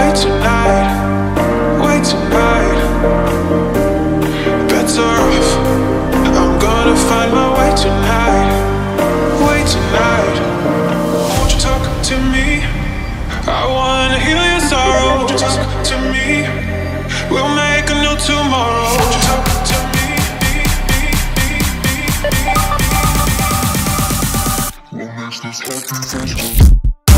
way tonight, way tonight. Better off, I'm gonna find my way tonight, way tonight. Won't you talk to me? I wanna heal your sorrow. Won't you talk to me? We'll make a new tomorrow. Won't you talk to me? What makes this happy face?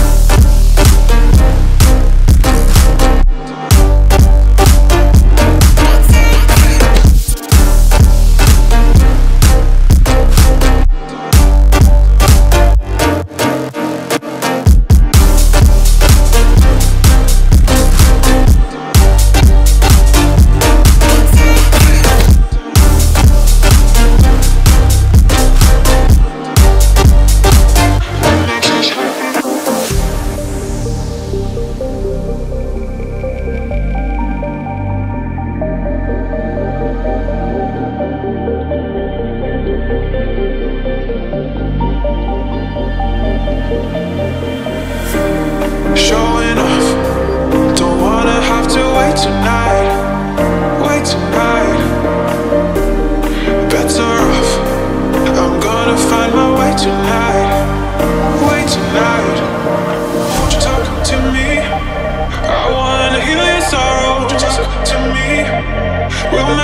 Showing off, don't wanna have to wait tonight, wait tonight. Better off, I'm gonna find my way tonight, way tonight. Won't you talk to me? I wanna heal your sorrow. Won't you talk to me? We'll